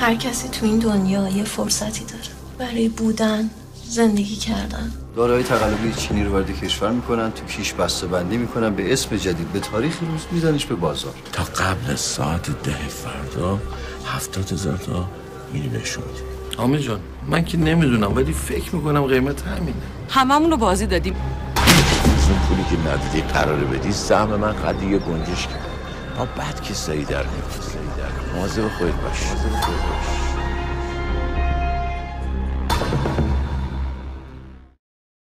هر کسی تو این دنیا یه فرصتی داره برای بودن، زندگی کردن. دارایی تقلبی چینی رو وارد کشور میکنن، تو کیش بسته‌بندی میکنن، به اسم جدید به تاریخ روز میزنش به بازار. تا قبل ساعت 10 فردا 70,000 تا میری بهشون. آمی جان من که نمیدونم ولی فکر میکنم قیمت همینه. هممون رو بازی دادیم. اون پولی که ندیدی قراره بدی سهم من قد یه گنجش کرد. با بعد که سایی در میفته. مواظب خودت باش.